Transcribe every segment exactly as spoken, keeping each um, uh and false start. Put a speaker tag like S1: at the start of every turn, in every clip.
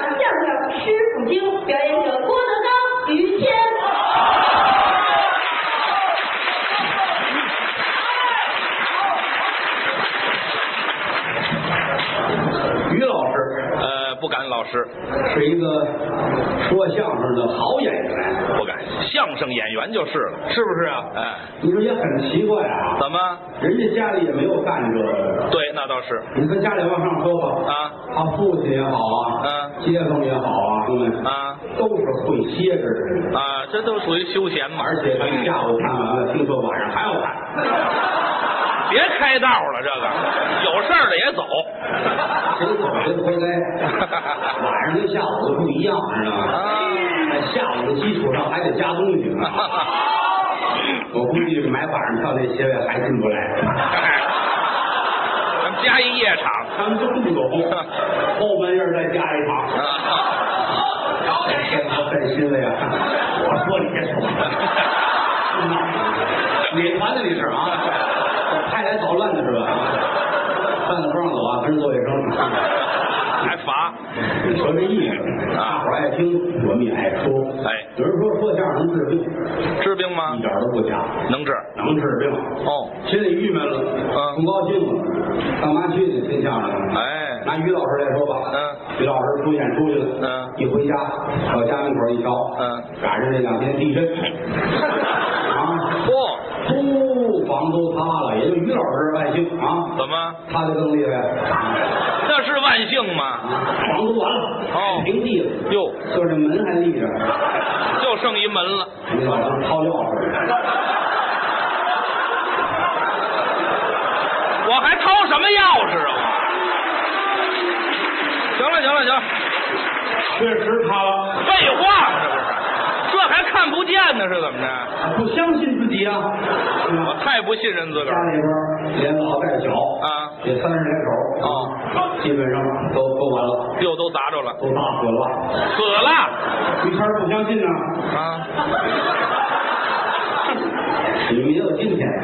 S1: 相声《师傅经》，表演者郭德纲、于谦。
S2: 于老师，
S3: 呃，不敢，老师
S2: 是一个说相声的好演员，
S3: 不敢，相声演员就是了，
S2: 是不是啊？
S3: 哎，
S2: 你说也很奇怪啊，
S3: 怎么？
S2: 人家家里也没有干这个。
S3: 对，那倒是。
S2: 你从家里往上说吧，
S3: 啊，
S2: 他父亲也好啊，
S3: 嗯，
S2: 街坊也好啊，兄弟
S3: 啊，
S2: 都是会歇着的
S3: 啊，这都属于休闲嘛。
S2: 而且他下午看完了，听说晚上还要看。
S3: 别开道了，这个有事儿的也走，
S2: 谁走谁活该。晚上跟下午的不一样，知道吗？
S3: 啊，
S2: 在下午的基础上还得加东西呢。我估计买晚上票那些位还进不来。
S3: 咱们加一夜场，
S2: 他们都不懂，后半夜再加一场。天多费心了呀！我说你别说，哪团的你是啊？派来捣乱的是吧？饭不让走啊，跟人做卫生，
S3: 还罚。
S2: 你说这意思，大伙儿爱听，我们也爱说。
S3: 哎，
S2: 有人说说相声能治病，
S3: 治病吗？
S2: 一点都不假，
S3: 能治，
S2: 能治病。
S3: 哦，
S2: 心里郁闷了，
S3: 嗯，
S2: 不高兴了，干嘛去呢？听相声。
S3: 哎，
S2: 拿于老师来说吧，
S3: 嗯，
S2: 于老师出演出去了，
S3: 嗯，
S2: 一回家到家门口一瞧，
S3: 嗯，
S2: 赶上这两天地震，啊，
S3: 嚯，
S2: 都房都塌了，也就于老师万幸啊，
S3: 怎么？
S2: 塌的更厉害，
S3: 那是万幸吗？
S2: 房都完了，
S3: 哦，
S2: 平地了，
S3: 哟，
S2: 就这门还立着，
S3: 就剩一门了。
S2: 于老师掏钥匙，
S3: 我还掏什么钥匙啊？行了行了行了，
S2: 确实塌了，
S3: 废话，这不是？这还看不见呢，是怎么着？
S2: 不相信自己啊，
S3: 我太不信任自个
S2: 家
S3: 儿
S2: 里边连老带小
S3: 啊，
S2: 这三十来口
S3: 啊，
S2: 基本上都都完了，
S3: 又都砸着了，
S2: 都打死了，
S3: 死了
S2: 于谦不相信呢，
S3: 啊！
S2: 你们也有今天，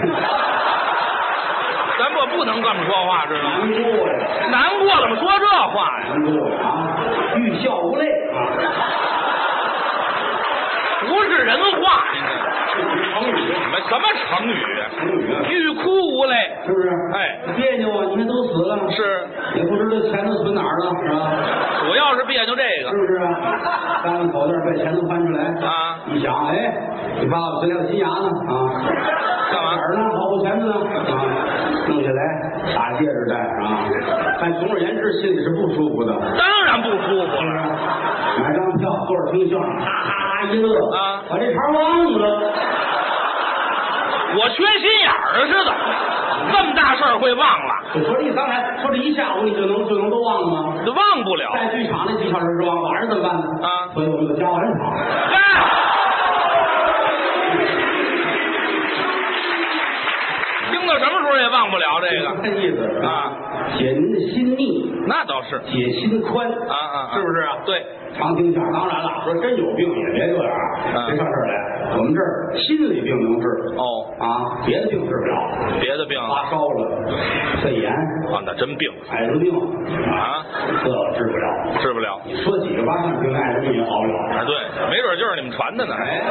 S3: 咱不不能这么说话，知道吗？
S2: 难过呀，
S3: 难过怎么说这话呀？
S2: 难过呀啊，欲笑无泪啊，
S3: 不是人话，您
S2: 成语
S3: 这什么成语啊？
S2: 成语啊，
S3: 欲哭无泪，
S2: 是不是？
S3: 哎，
S2: 别扭啊！你看都死了，
S3: 是
S2: 也不知道钱都存哪儿了，是吧？
S3: 主要是别扭这个
S2: 是不是啊？干完口袋把钱都翻出来
S3: 啊！
S2: 一想，哎，你爸爸嘴里有金牙呢啊，
S3: 干嘛
S2: 哪儿呢？保护钱呢啊！弄下来打戒指戴啊！但总而言之，心里是不舒服的。
S3: 当然不舒服了。
S2: 买张票，坐着听相声，哈哈哈一乐
S3: 啊，
S2: 把这茬忘了。
S3: 我缺心眼儿似的，这么大事儿会忘了？
S2: 我说你刚才说这一下午你就能就能都忘了吗？
S3: 这忘不了。
S2: 在剧场那几小时是忘，晚上怎么办呢？
S3: 啊，
S2: 所以我们就加晚场。
S3: 哎，听到什么时候也忘不了这个。
S2: 这意思
S3: 啊，
S2: 解您的心腻，
S3: 那倒是
S2: 解心宽
S3: 啊啊，啊
S2: 是不是啊？
S3: 对，
S2: 常听相声，当然了，说真有病也别这样，
S3: 嗯
S2: 别上这儿来。我们这儿心理病能治
S3: 哦
S2: 啊，别的病治不了。
S3: 别的病
S2: 发烧了，肺炎
S3: 啊，那真病
S2: 艾滋病
S3: 啊，
S2: 这治不了。
S3: 治不了。
S2: 你说几个八项病，艾滋病也好不了。
S3: 啊，对，没准就是你们传的呢。
S2: 哎，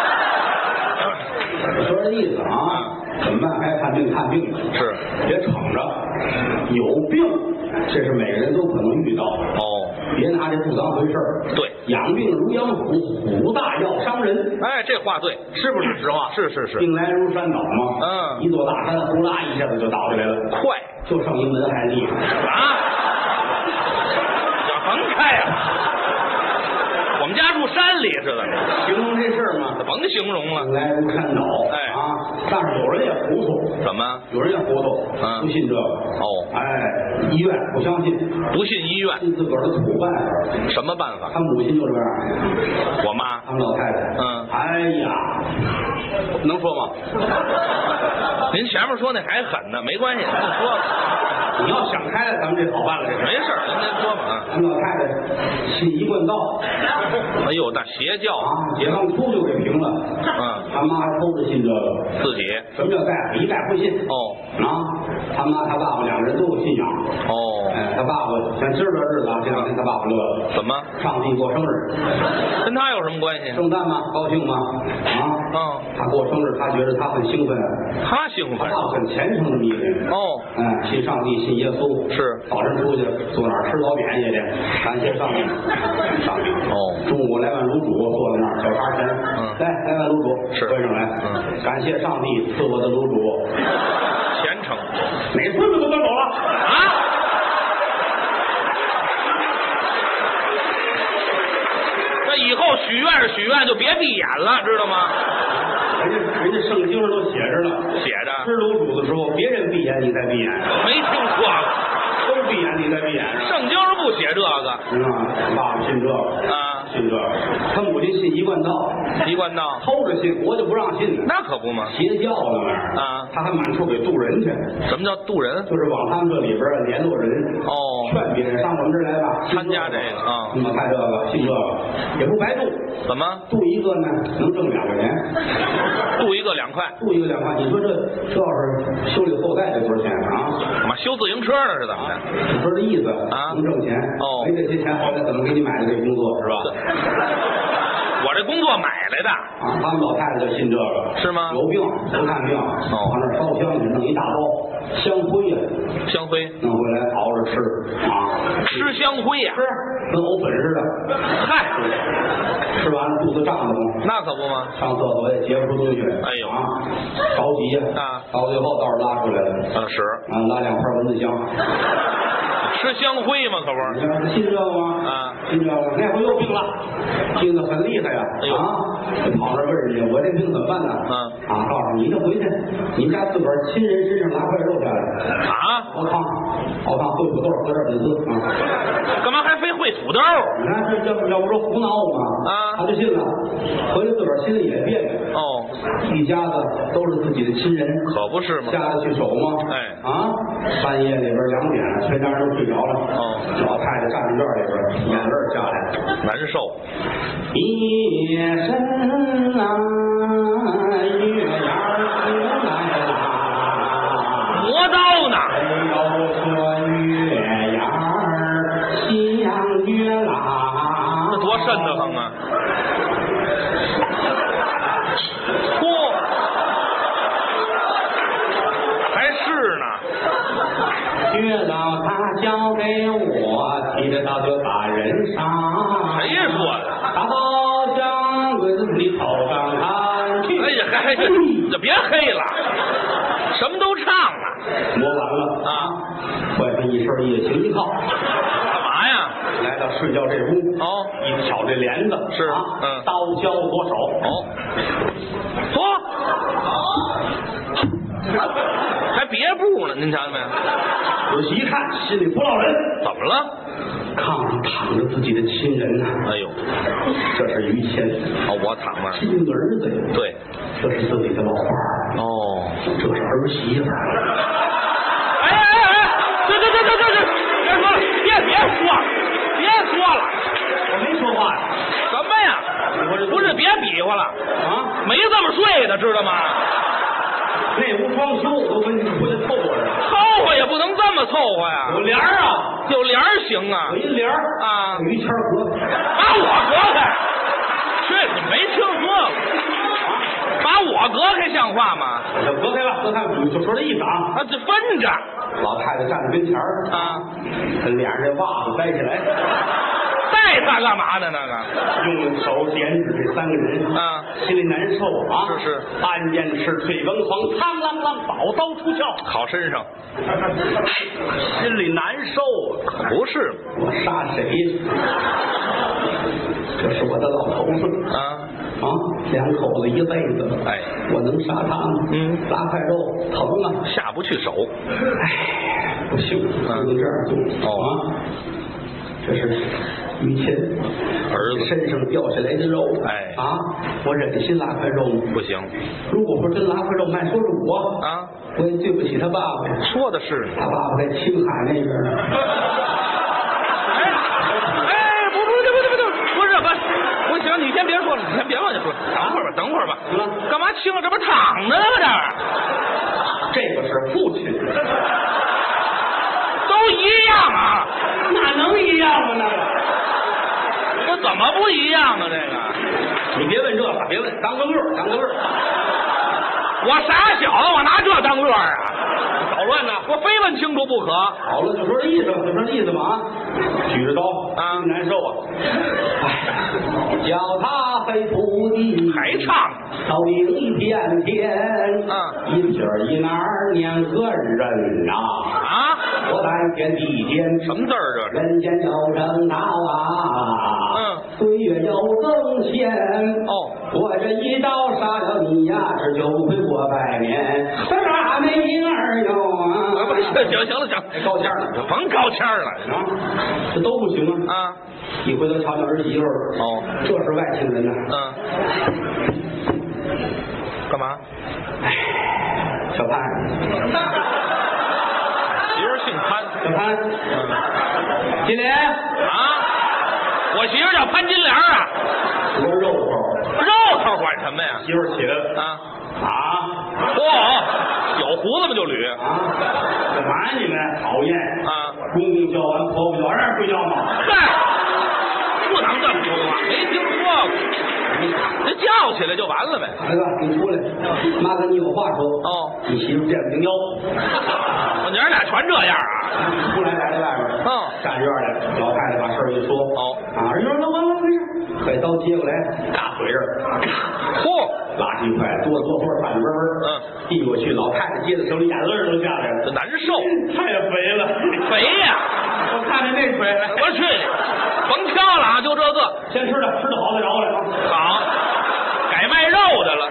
S2: 我说这意思啊，怎么办？该看病看病
S3: 是，
S2: 别逞着，有病，这是每个人都可能遇到。
S3: 哦，
S2: 别拿这不当回事儿。
S3: 对，
S2: 养病如养虎，虎大要伤人。
S3: 哎，这话对，
S2: 是不是实话？
S3: 是是是，
S2: 病来如山倒嘛。
S3: 嗯，
S2: 一座大山呼啦一下子就倒下来了，
S3: 快
S2: 就剩一门还立着
S3: 啊！甭开呀、啊！我们家住山里似的，
S2: 形容这事儿嘛，
S3: 甭形容了。
S2: 病来如山倒。
S3: 哎
S2: 啊，但是有人也糊涂。
S3: 怎么？
S2: 有人也糊涂，
S3: 嗯，
S2: 不信这个。
S3: 哦，
S2: 哎，医院不相信，
S3: 不信医院，
S2: 信自个儿的土办法。
S3: 什么办法？
S2: 他母亲就这样。
S3: 我妈，
S2: 他们老太太。
S3: 嗯。
S2: 哎呀，能说吗？
S3: 您前面说那还狠呢，没关系，您说吧。
S2: 你要想开了，咱们这好办了，这
S3: 没事，您您说吧啊。
S2: 他们老太太信一贯道。
S3: 哎呦，那邪教
S2: 啊！解放初就给平了。
S3: 嗯，
S2: 他妈还偷着信这个。
S3: 自己
S2: 什么叫大夫？一概不信。
S3: 哦，
S2: 啊， 他妈他爸爸两个人都有信仰。
S3: 哦，
S2: 哎，他爸爸像今儿这日子啊，这两天他爸爸乐了。
S3: 怎么？
S2: 上帝过生日，
S3: 跟他有什么关系？
S2: 圣诞吗？高兴吗？啊，
S3: 嗯，
S2: 他过生日，他觉得他很兴奋。
S3: 他兴奋。
S2: 他爸爸很虔诚的迷人。
S3: 哦，
S2: 嗯，信上帝，信耶稣。
S3: 是。
S2: 早晨出去坐哪儿吃早点去去，感谢上帝。上帝。
S3: 哦。
S2: 中午来碗卤煮，坐在那儿小茶前。
S3: 嗯。
S2: 来来碗卤煮，
S3: 是。
S2: 端上来。
S3: 嗯。
S2: 感谢上帝赐我的卤煮。
S3: 虔诚。
S2: 哪孙子都端走了
S3: 啊！那以后许愿是许愿，就别闭眼了，知道吗？
S2: 人家人家圣经上都写着呢，
S3: 写着
S2: 吃卤煮的时候，别人闭眼，你再闭眼。
S3: 没听说过，
S2: 都闭眼，你再闭眼。
S3: 圣经上不写这个。
S2: 是吧？爸爸信这个
S3: 啊，
S2: 信这个。他母亲信一贯道，
S3: 一贯道
S2: 偷着信，国家不让信。
S3: 那可不嘛，
S2: 邪教那玩意儿
S3: 啊，
S2: 他还满处给渡人去。
S3: 什么叫渡人？
S2: 就是往他们这里边联络人。
S3: 哦，
S2: 劝别人上我们这儿来吧，
S3: 参加这个啊。
S2: 那么看这个，信这个也不白渡。
S3: 怎么？
S2: 渡一个呢，能挣两个钱。
S3: 渡一个两块，
S2: 渡一个两块。你说这这要是修理后代，这多少钱啊？
S3: 干嘛修自行车呢？是怎么的？
S2: 你说这意思
S3: 啊？
S2: 能挣钱
S3: 哦，
S2: 没这些钱，后来怎么给你买的这工作是吧？
S3: 我这工作买来的
S2: 啊，他们老太太就信这个，
S3: 是吗？
S2: 有病不看病，
S3: 哦，
S2: 往那烧香去，弄一大包香灰呀，
S3: 香灰
S2: 弄回来熬着吃啊，
S3: 吃香灰呀，
S2: 吃跟藕粉似的，
S3: 嗨，
S2: 吃完了肚子胀得慌，
S3: 那可不吗？
S2: 上厕所也结不出东西来，
S3: 哎呦
S2: 啊，着急呀，
S3: 啊，
S2: 到最后倒是拉出来了，
S3: 啊是，
S2: 啊，拉两块蚊子香。
S3: 吃香灰吗？可不是。
S2: 你要是信这个吗？
S3: 啊，
S2: 信这个，那回又病了，病得很厉害呀！
S3: 哎呦
S2: 啊，跑那问人家，我这病怎么办呢？
S3: 嗯，
S2: 啊，告诉你，你回去，你们家自个儿亲人身上拿块肉下来。
S3: 啊，
S2: 熬汤，熬汤烩土豆，搁这儿粉丝啊。
S3: 干嘛还非烩土豆？
S2: 你看这要要不说胡闹嘛？
S3: 啊，
S2: 他就信了，回来自个儿心里也别扭。
S3: 哦，
S2: 一家子都是自己的亲人，
S3: 可不是吗？
S2: 下得去手吗？
S3: 哎，
S2: 啊，半夜里边两点了，全家人都睡着了。
S3: 哦，
S2: 老太太站在院里边，眼泪下来，
S3: 难受。
S2: 夜深啊，月牙出来啦，
S3: 磨刀呢？
S2: 谁又说月牙像月啦？
S3: 这多瘆得慌啊！嚯，还是呢。
S2: 月老他交给我，提着刀就把人杀。
S3: 谁说的？
S2: 大刀向鬼子里头上看去。
S3: 哎呀，还这这别黑了，什么都唱了。
S2: 磨完了
S3: 啊，
S2: 换上一身夜行衣套。
S3: 干嘛呀？
S2: 来到睡觉这屋。
S3: 哦，
S2: 一挑这帘子。
S3: 是
S2: 啊，
S3: 嗯，
S2: 刀交左手。
S3: 哦，坐。还别步呢，您瞧见没？
S2: 仔细一看，心里不落忍。
S3: 怎么了？
S2: 炕上躺着自己的亲人呐、啊！
S3: 哎呦，
S2: 这是于谦。
S3: 哦，我躺那儿。
S2: 亲儿子呀。
S3: 对，
S2: 这是自己的老伴儿。
S3: 哦，
S2: 这是儿媳妇儿。
S3: 哎哎哎哎！这这这这这这，别说了，别别说了，别说了，
S2: 我没说话呀。
S3: 什么呀？不是别比划了
S2: 啊！
S3: 没这么睡的，知道吗？
S2: 那屋装修，我都跟你回来凑合着。
S3: 凑合也不能这么凑合呀。
S2: 有帘儿啊，
S3: 有帘儿行啊。
S2: 有一帘儿
S3: 啊，
S2: 于谦隔。
S3: 把我隔开，这你没听说过？把我隔开像话吗？
S2: 我就隔开了，隔开了，就说这意思啊。
S3: 啊，这分着。
S2: 老太太站在跟前儿
S3: 啊，
S2: 跟脸上这袜子摘下来。
S3: 带他干嘛呢？那个
S2: 用手点指这三个人
S3: 啊，
S2: 心里难受啊！
S3: 是是，
S2: 暗箭赤退文狂，苍啷啷宝刀出鞘，
S3: 好身上，
S2: 心里难受啊！
S3: 不是，
S2: 我杀谁？这是我的老头子
S3: 啊
S2: 啊！两口子一辈子，
S3: 哎，
S2: 我能杀他吗？
S3: 嗯，
S2: 拉块肉疼啊，
S3: 下不去手。
S2: 哎，不行，不能这样做
S3: 哦
S2: 啊！这是于谦
S3: 儿子
S2: 身上掉下来的肉，
S3: 哎
S2: 啊，我忍心拉块肉吗？
S3: 不行。
S2: 如果说真拉块肉卖，说是我
S3: 啊，
S2: 我也对不起他爸爸呀。
S3: 说的是
S2: 他爸爸在青海那边呢。
S3: 哎哎，不不对不对不对，不是不不行，你先别说了，你先别往下说，等会儿吧，等会儿吧。
S2: 怎么了？
S3: 干嘛青了？这不躺着呢吗？这儿。
S2: 这个是父亲，
S3: 都一样啊，
S2: 哪能一样啊？那个，
S3: 这怎么不一样啊？这个，
S2: 你别问这个，别问，当个乐，当个乐。
S3: 我傻小子，我拿这当乐啊？捣乱呢，我非问清楚不可。
S2: 好了，就说这意思，就说这意思嘛啊！举着刀
S3: 啊，
S2: 难受啊！哎，脚踏黑土地，
S3: 还唱，
S2: 扫明一片天，
S3: 啊，
S2: 一撇一捺两个人呐
S3: 啊！
S2: 我在天地间，
S3: 什么字儿这是？
S2: 人间有正道啊，
S3: 嗯，
S2: 岁月有更迁
S3: 哦，
S2: 我这一刀杀了你呀，这就会过百年，这啥没影儿哟啊！
S3: 行行行了行，
S2: 高腔了，
S3: 甭高腔了
S2: 啊，这都不行啊！
S3: 啊！
S2: 一回头瞧瞧儿媳妇儿，
S3: 哦，
S2: 这是外星人呐！
S3: 嗯，干嘛？
S2: 哎，小潘，
S3: 媳妇姓潘，
S2: 小潘，
S3: 嗯，
S2: 金莲
S3: 啊，我媳妇叫潘金莲啊，
S2: 多肉头，
S3: 肉头管什么呀？
S2: 媳妇起来
S3: 啊
S2: 啊！
S3: 嚯，有胡子吗就捋
S2: 啊！干嘛你们讨厌
S3: 啊？
S2: 公公叫完，婆婆叫，让人睡觉吗？
S3: 嗨，不能这么说话，没听说过。这叫起来就完了呗。
S2: 儿子，你出来，妈跟你有话说。
S3: 哦，
S2: 你媳妇见不行腰。
S3: 娘俩全这样啊？
S2: 你出来来在外边，
S3: 嗯，
S2: 站院里，老太太把事儿一说。
S3: 哦，
S2: 啊，人说那完了没事，把刀接过来，大腿这儿，
S3: 嚯，
S2: 拉起一块，多多多反温温，
S3: 嗯，
S2: 递过去，老太太接在手里，眼泪都下来了，
S3: 这难受，
S2: 太肥了，
S3: 肥呀！
S2: 我看看那腿，
S3: 我去你，甭挑了啊，就这个，
S2: 先吃的，吃的好再饶来啊。
S3: 好，改卖肉的了。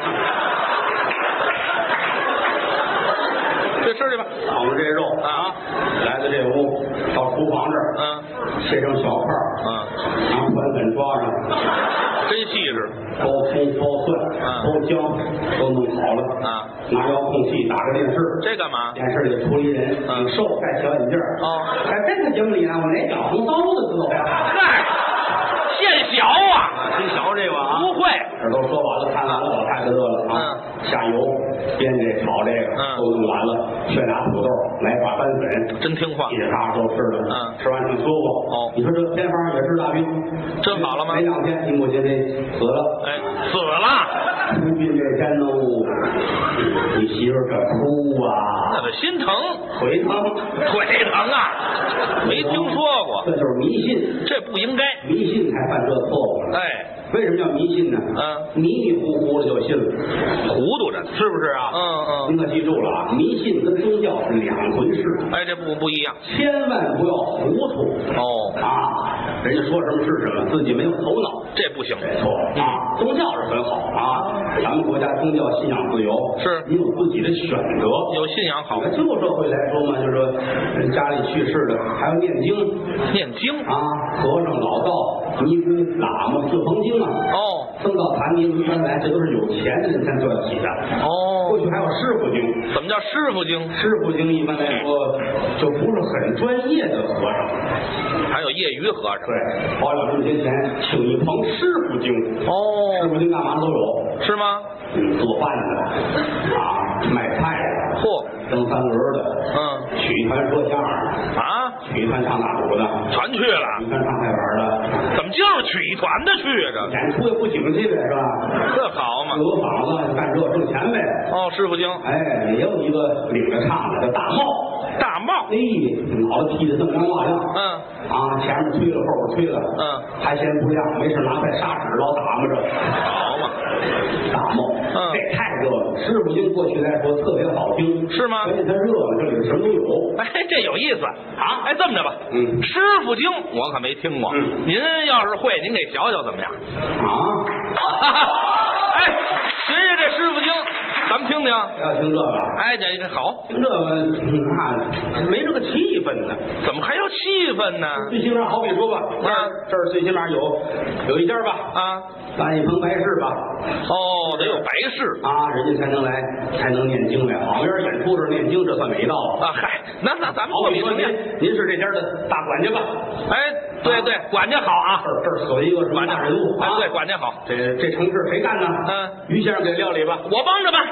S3: 去吃去吧，
S2: 捧着这肉
S3: 啊，
S2: 来到这屋，到厨房这儿，
S3: 嗯，
S2: 切成小块儿，
S3: 嗯，
S2: 拿宽粉抓上，
S3: 真细致，
S2: 包葱、包蒜、
S3: 嗯
S2: 包姜都弄好了
S3: 啊，
S2: 拿遥控器打个电视，
S3: 这干嘛？
S2: 电视里出一人，
S3: 嗯
S2: 瘦戴小眼镜儿
S3: 哦，
S2: 在这个节目里呢，我连小红烧都知道。
S3: 嗨，现小啊，
S2: 真小这个啊，
S3: 不会，
S2: 这都说完了，看完了，老太太乐了啊，下油煸这炒这个，
S3: 嗯
S2: 都弄完了，选俩土豆，来把拌粉，
S3: 真听话
S2: 一沙都吃了，
S3: 嗯
S2: 吃完挺舒服。
S3: 哦
S2: 你说这偏方也是大病，
S3: 真好了吗
S2: 没两天，你母亲这死了。
S3: 哎，死了，
S2: 出殡这天喽，你媳妇儿这哭啊，
S3: 那个心疼，
S2: 腿疼，
S3: 腿疼啊，没听说过，
S2: 这就是迷信，
S3: 这不应该。
S2: 迷信才犯这错误。
S3: 哎，
S2: 为什么叫迷信呢？
S3: 嗯，
S2: 迷迷糊糊的就信了，
S3: 糊涂着呢，
S2: 是不是啊？
S3: 嗯嗯，
S2: 您可记住了啊，迷信跟宗教是两回事，
S3: 哎，这不不一样。
S2: 千万不要糊涂
S3: 哦，
S2: 啊！人家说什么是什么，自己没有头脑，
S3: 这不行。
S2: 没错啊。宗教是很好啊，咱们国家宗教信仰自由，
S3: 是
S2: 你有自己的选择。
S3: 有信仰好，
S2: 旧社会来说嘛，就是说人家里去世的还要念经
S3: 念经
S2: 啊，和尚、老道、尼姑、喇嘛、四棚经啊。
S3: 哦
S2: 僧道坛尼一般来，这都是有钱人才赚起的。
S3: 哦，
S2: 过去还有师傅经，
S3: 怎么叫师傅经？
S2: 师傅经一般来说就不是很专业的和尚，
S3: 还有业余和尚。
S2: 对，花两分钱钱请一棚师傅经。
S3: 哦
S2: 师傅经干嘛都有，
S3: 是吗？
S2: 嗯，做饭的啊，卖菜的，
S3: 嚯，
S2: 蹬三轮的，
S3: 嗯
S2: 曲艺团说相声的，
S3: 啊，
S2: 曲艺团唱大鼓的，
S3: 全去了。
S2: 曲艺团唱快板的，
S3: 怎么就是曲艺团的去啊？
S2: 演出也不景气呗，是吧？
S3: 这好嘛？
S2: 有个嗓子干这挣钱呗。
S3: 哦，师傅经，
S2: 哎，也有一个领着唱的叫大帽，
S3: 大帽。
S2: 哎，脑袋剃得锃亮瓦亮，
S3: 嗯
S2: 啊，前面吹了，后边吹了，
S3: 嗯，
S2: 还嫌不亮，没事拿块砂纸老打磨着，
S3: 好嘛？
S2: 大帽，
S3: 嗯
S2: 这太热了。师傅经过去来说特别好听，
S3: 是吗
S2: 而且它热了，这里头什么都有。
S3: 哎，这有意思啊！哎，这么着吧，
S2: 嗯
S3: 师傅经我可没听过，
S2: 嗯
S3: 您要是会，您给学学怎么样？
S2: 啊，
S3: 哎，学学这师傅经，咱们听听。
S2: 要听这个，
S3: 哎，这这好，
S2: 听这个那没这个气氛呢。
S3: 怎么还有气氛呢？
S2: 最起码好比说吧，这儿这儿最起码有有一家吧，
S3: 啊，
S2: 办一棚白事吧，
S3: 哦，得有白事
S2: 啊，人家才能来，才能念经来。好边演出时念经，这算哪一道啊？
S3: 啊。嗨，那那咱们
S2: 好比说您
S3: 过敏成年。
S2: 您是这家的大管家吧？
S3: 哎，对对，管家好啊
S2: 这，儿这儿死了一个什么
S3: 管家
S2: 大人物啊？
S3: 哎，对，管家好，
S2: 这这城市谁干呢？
S3: 嗯，
S2: 于先生给料理吧。
S3: 我帮着吧。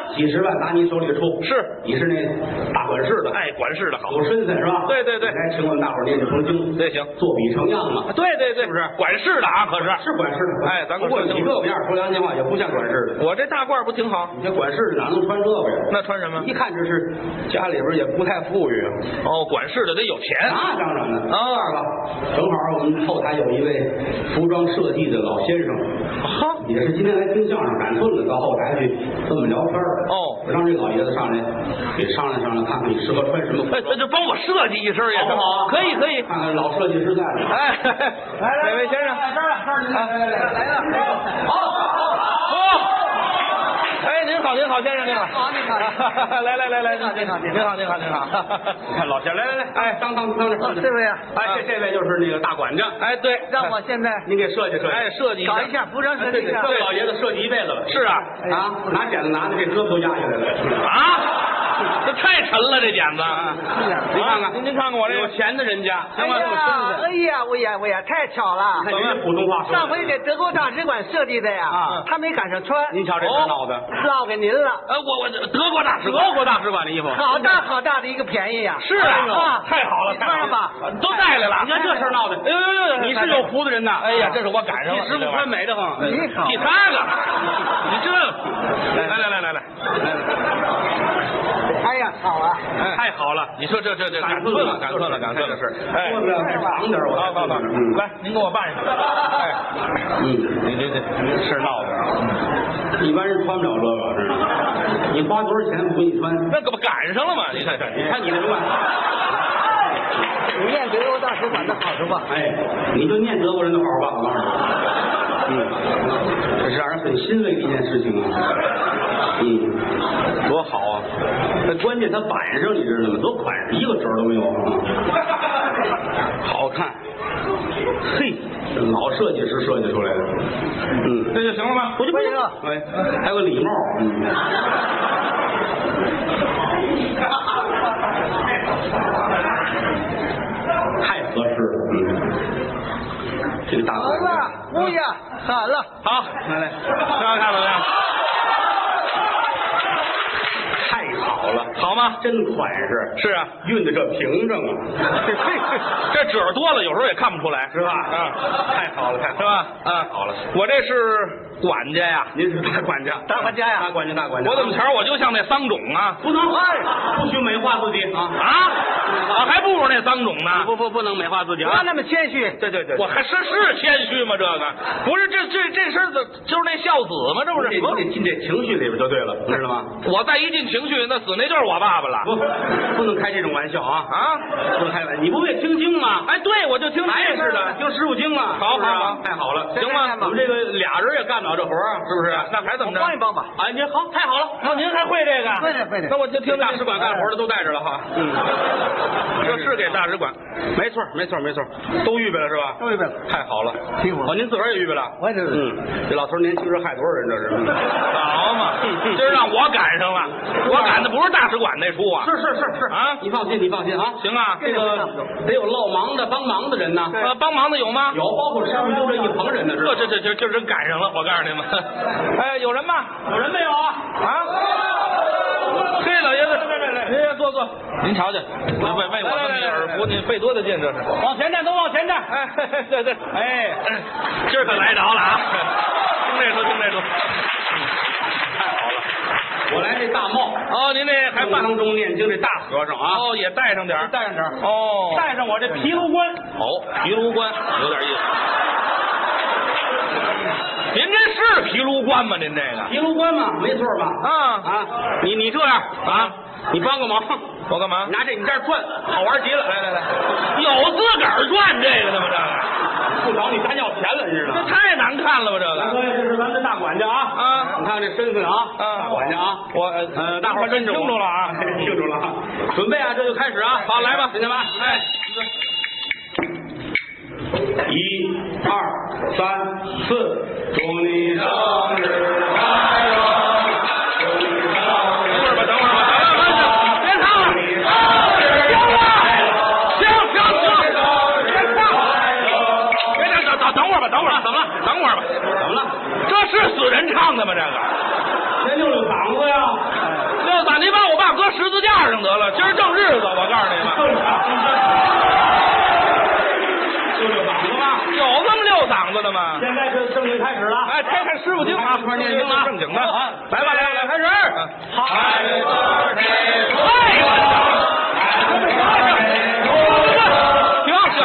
S2: 几十万打你手里出，
S3: 是，
S2: 你是那大管事的，
S3: 哎，管事的好，
S2: 有身份是吧？
S3: 对对对，
S2: 来请我们大伙儿念这封经，
S3: 对，行，
S2: 作比成样嘛。
S3: 对对对，
S2: 是不是？
S3: 管事的啊，可是
S2: 是管事的。
S3: 哎，咱
S2: 不过你这个样说良心话也不像管事的。
S3: 我这大褂不挺好？
S2: 你这管事的哪能穿这个呀？
S3: 那穿什么？
S2: 一看就是家里边也不太富裕。
S3: 哦，管事的得有钱。
S2: 那当然了。
S3: 啊，
S2: 二个，正好我们后台有一位服装设计的老先生，
S3: 哈，
S2: 也是今天来听相声赶寸的，到后台去跟我们聊天的。
S3: 哦，
S2: 我让这老爷子上来给商量商量，看看你适合穿什么服装。
S3: 哎，那就帮我设计一身也
S2: 好不好？
S3: 可以可以。
S2: 看看老设计师在哪。
S3: 哎，来来，哪位先生？
S2: 这儿这儿您来来来来了。好，
S3: 好。哎，您好，您好，先生，您好。
S4: 好，您好。
S3: 来来来来，您好，
S4: 您好，
S3: 您好，您好，您好。
S2: 看老先生，来来来，哎，当当当当，
S4: 这位啊，
S2: 哎，这这位就是那个大管家。
S3: 哎，对，
S4: 让我现在
S2: 您给设计设计，
S3: 哎，设计
S4: 搞一下服装设计啊。
S2: 这老爷子设计一辈子了。
S3: 是啊，
S2: 啊，拿剪子拿的这胳膊都压下来了。
S3: 啊。这太沉了，这剪子。
S2: 您看看，
S3: 您您看看我这
S2: 有钱的人家，
S4: 哎呀，哎呀，我呀我呀，太巧了！
S2: 看您这普通话说。
S4: 上回给德国大使馆设计的呀，
S2: 啊，
S4: 他没赶上穿。
S2: 您瞧这事闹的，
S4: 落给您了。
S3: 呃，我我德国大使
S2: 德国大使馆的衣服，
S4: 好大好大的一个便宜呀！
S3: 是啊，
S4: 太
S3: 好了，
S4: 你穿上吧，
S3: 都带来了。
S2: 你看这事闹的，
S3: 哎呦呦呦，
S2: 你是有福的人呐！
S3: 哎呀，这是我赶上了，
S2: 一时不穿美的很。
S4: 你好，
S3: 第三个，你这，来来来来来。
S4: 哎呀，好啊！
S3: 太好了！你说这这这赶寸了，赶寸了，赶寸了是。哎，
S2: 说的长点，我
S3: 好好好，
S2: 嗯，
S3: 来，您给我办一下。哎，
S2: 嗯，
S3: 你这这事闹的，
S2: 一般人穿不了这个，是吧？你花多少钱不给你穿？
S3: 那可不赶上了吗？你看这，
S2: 你看你这个。
S4: 你念德国大使馆的好处吧？
S2: 哎，你就念德国人的好吧，我告诉你。嗯，这是让人很欣慰的一件事情啊。嗯，多好啊！那关键它板上你知道吗？多款式，一个褶都没有啊。好看。嘿，这老设计师设计出来的。嗯，
S3: 这就行了吗？
S2: 我就不行了。哎，还有个礼帽。嗯。太合适了。嗯。这个大
S4: 好了，乌呀，好了，
S3: 好，来来，看看怎么样？
S2: 太好了，
S3: 好吗？
S2: 真款式。
S3: 是啊，
S2: 运的这平整啊，
S3: 这褶多了，有时候也看不出来，
S2: 是吧？
S3: 啊，
S2: 太好了，太好了，
S3: 是吧？啊，
S2: 好了，
S3: 我这是管家呀，
S2: 您是大管家，
S4: 大管家呀，
S2: 大管家，大管家。
S3: 我怎么瞧我就像那桑种啊？
S2: 不能，不许美化自己啊！
S3: 啊，我还不如那桑种呢。
S2: 不不不能美化自己啊！
S4: 不要那么谦虚。
S2: 对对对，
S3: 我还是是谦虚吗？这个不是这这这身子就是那孝子吗？这不是？
S2: 你得进这情绪里边就对了，知道吗？
S3: 我再一进情绪，那死那就是我爸爸了。
S2: 不，不能开这种玩笑啊！
S3: 啊，
S2: 不能开玩笑，你不会听经吗？
S3: 哎，对，我就听
S2: 还是的，听师傅经啊！
S3: 好好好，
S2: 太好了，
S3: 行吗？
S2: 我们这个俩人也干不了这活啊，是不是？
S3: 那还怎么着？
S4: 帮一帮吧。
S2: 哎，您好，太好了！
S3: 哦，您还会这个？
S4: 会的会的。
S3: 那我就听
S2: 大使馆干活的都带着了哈。嗯，
S3: 这是给大使馆，
S2: 没错，没错，没错，都预备了是吧？
S4: 都预备了。
S2: 太好了，
S4: 辛苦了。
S2: 哦，您自个儿也预备了？
S4: 我也是。
S2: 嗯，这老头年轻时害多少人这是？
S3: 好嘛，今儿让我赶上了，我赶的不是大使馆那出啊。
S2: 是是是是啊，你放心，你放心啊。
S3: 行啊，
S2: 这个得有漏忙的、帮忙的人呢。
S3: 呃，帮忙的有吗？
S2: 有，包括师傅就这一棚人呢。
S3: 这这这这这真赶上了，我告诉你们。哎，有人吗？
S2: 有人没有啊？
S3: 啊？嘿，老爷子，来来来，您坐坐，您瞧瞧，为为我这么一耳福，您费多大劲这是？
S2: 往前站，都往前站。
S3: 哎，对对，哎，今儿可来着了啊！听这出，听这出。
S2: 太好了，我来这大帽。
S3: 哦，您这还
S2: 办当中念经这大和尚啊。
S3: 哦，也带上点
S2: 带上点
S3: 哦，
S2: 带上我这毗卢冠。
S3: 哦，毗卢冠有点意思。您这是毗卢冠吗？您这个
S2: 毗卢冠嘛，没错吧？
S3: 啊
S2: 啊，你你这样啊，你帮个忙，
S3: 我干嘛？
S2: 拿这你这儿转，好玩极了。来来来，
S3: 有自个儿转这个的吗？这个
S2: 不找你咱要钱了，你知道吗？
S3: 这太难看了吧？这个。
S2: 各位，这是咱们大管家啊
S3: 啊！
S2: 你看这身份啊，大管家啊，
S3: 我
S2: 呃，大伙儿跟着我
S3: 清楚了啊，
S2: 清楚了啊，准备啊，这就开始啊，
S3: 好，来吧，
S2: 兄弟们，哎。一二三四，祝你生日快乐！祝你生日
S3: 等会儿吧，等会儿吧，别唱了，行了，行行行，别唱了，别唱，等等等会儿吧，等会儿，怎么了？等会儿吧，
S2: 怎么了？
S3: 这是死人唱的吗？这个，
S2: 先溜溜嗓子呀。
S3: 六嗓，你把我爸搁十字架上得了，今儿正日子，我告诉你吧。
S2: 就六嗓子吧，
S3: 有这么六嗓子的吗？
S2: 现在是正经开始了。
S3: 哎，开开师傅经啊，快念经啊，正经的。来吧，来吧，来，开始。Happy birthday to you。停行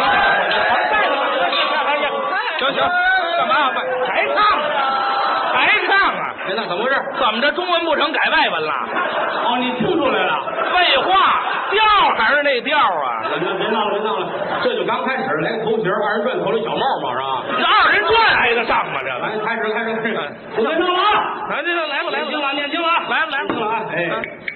S3: 行行，干嘛？还唱啊？还唱啊？
S2: 哎，那怎么回事？
S3: 怎么着？中文不成改外文了？
S2: 哦，你听出来了？
S3: 废话，调还是那调啊？
S2: 别别闹了，别闹了，这就刚开始，来个头型，二人转头里小帽嘛，是吧？
S3: 这二人转挨得上吗？这个，
S2: 来，开始，开始，开始，别闹了啊！
S3: 来，这个来吧，来吧，
S2: 念经了，念经了啊！
S3: 来吧，来吧，
S2: 了啊！哎，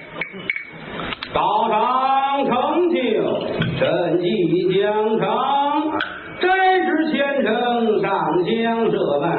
S2: 道上成就，真迹将成，摘枝虔诚上香设拜。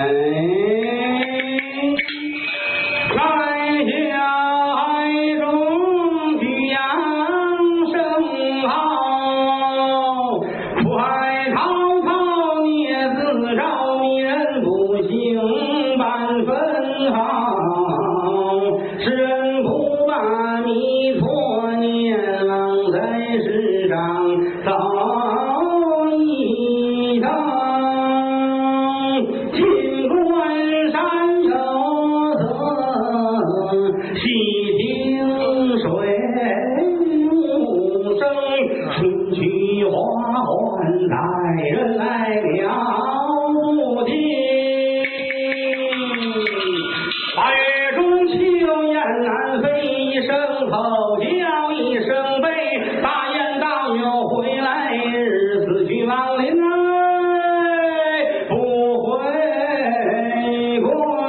S2: 来下海中举扬声号，快滔滔孽自招，迷人不行半分好。世人不把弥陀念，枉在世上走一遭。金冠山有色，细听水无声，春去花还在，人来了不停。八月中秋雁南飞，一声吼叫一声悲，大雁大牛回来日，死去亡灵来不回归。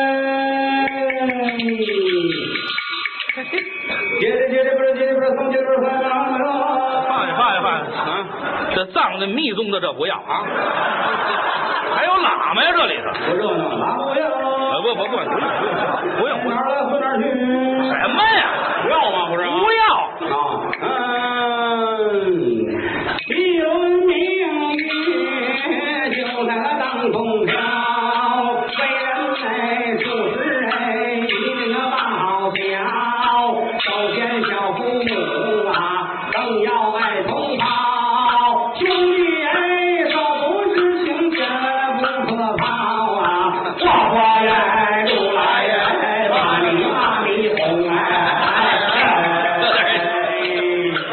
S2: 接着接着不是接着不是送接着不是放
S3: 放下放下放下啊！这藏的密宗的这不要啊，还有喇嘛呀这里头，
S2: 不热闹，喇嘛不要。
S3: 啊不不不不用不用不用
S2: 哪儿来回哪儿去？
S3: 什么呀？
S2: 不要吗？不是？
S3: 不要
S2: 啊！嗯，一轮明月就在那当空飘，为人哎，处事哎，一定要办好条。首先小父母啊，更要爱同胞。兄弟哎，手不知情，千万不可抛啊！花花呀，如来呀，把你把你哄哎。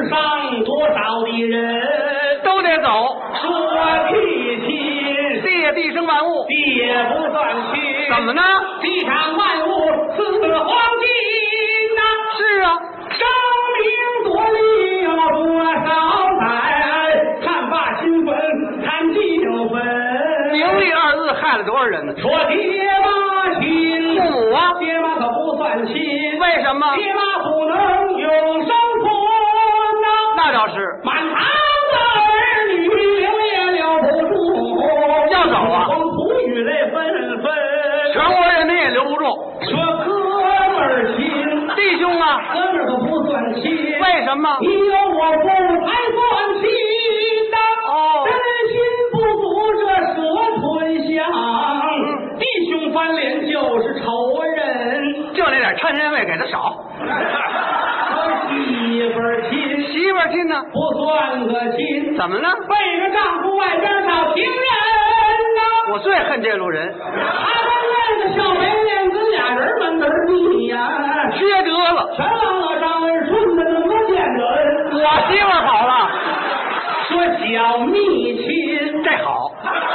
S2: 世上多少的人
S4: 都得走。
S2: 说地亲，
S4: 地地生万物，
S2: 地也不算亲。
S4: 怎么呢？
S2: 地上万物似黄金呐、
S4: 是啊，
S2: 生命多里有多少载？看罢新坟，看旧坟。
S4: 名利二字害了多少人呢？
S2: 说爹妈亲，
S4: 父母啊，
S2: 爹妈可不算亲。
S4: 为什么？
S2: 爹妈不能永生存呐、
S4: 那倒是。
S2: 满堂的儿女留也留不住，
S4: 要走啊
S2: 黄土雨泪纷纷。
S4: 全国人民也留不住。
S2: 说哥们儿亲，
S4: 弟兄啊，
S2: 哥们儿可不算亲。
S4: 为什么？
S2: 你有我不才算亲呐。
S4: 哦
S2: 真心不足这蛇吞象，弟兄翻脸就是仇人。
S4: 就那点掺人味给他少。
S2: 说媳妇儿亲，
S4: 媳妇儿亲呢？
S2: 不算个亲。
S4: 怎么呢？
S2: 背着丈夫外边找情人呐、
S4: 我最恨这路人，
S2: 他跟那个小梅链子俩人们儿腻呀，
S4: 缺德了。
S2: 全忘了张恩顺的那么见人。
S4: 我媳妇儿好了，
S2: 说小蜜亲，
S4: 这好，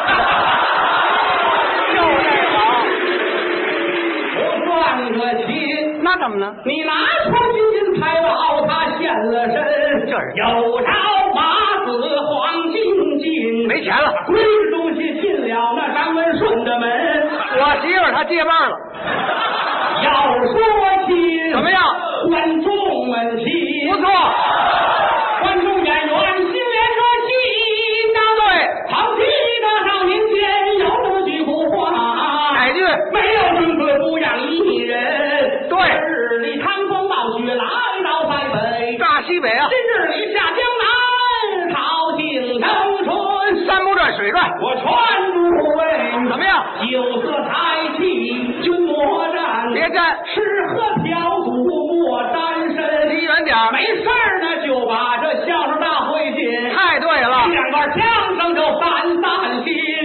S4: 就这好。
S2: 不算个亲。
S4: 那怎么呢？
S2: 你拿出金银财宝，他现了身，
S4: 这是
S2: 有朝马子黄金金，
S4: 没钱了。
S2: 贵的东西进了那张文顺的门。
S4: 我媳妇儿她接班了。
S2: 要说亲，
S4: 怎么样？
S2: 观众们亲，
S4: 不错。
S2: 观众演员心连着心呐。
S4: 对，
S2: 唐记的少年间有那么句古话，
S4: 哪句？
S2: 没有君子不养艺人。
S4: 对，
S2: 日里趟风冒雪来到塞北，
S4: 大西北啊，
S2: 今日里下江南，讨杏争春，
S4: 山不转水转。
S2: 我全不为。
S4: 怎么样？
S2: 酒色财气君莫沾，
S4: 别沾，
S2: 吃喝嫖赌莫沾身。
S4: 离远点儿。
S2: 没事儿呢，就把这相声大会进。
S4: 太对了。
S2: 两段相声就散散心。